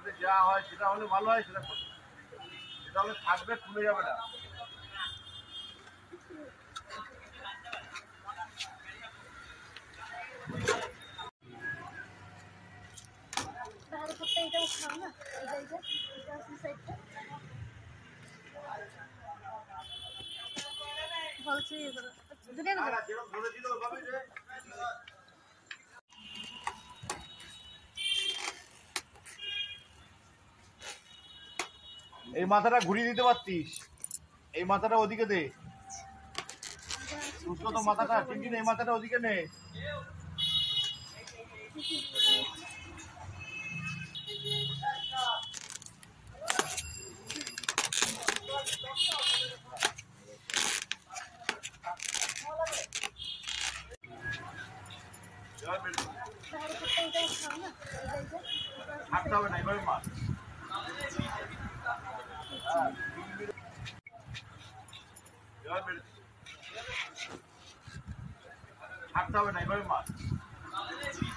যা হয় সেটা হলে ভালো হয়, সেটা করবে। সেটা হলে থাকবে, খুলে যাবে না। এই মাথাটা ঘুরিয়ে দিতে পারতিস, এই মাথাটা ওদিকে দে। দুটো তো মাথাটা ঠিক, এই মাথাটা ওদিকে নে। হাঁটতে হবে না, এভাবে মার। হাঁটতে হবে না, এভাবে মার।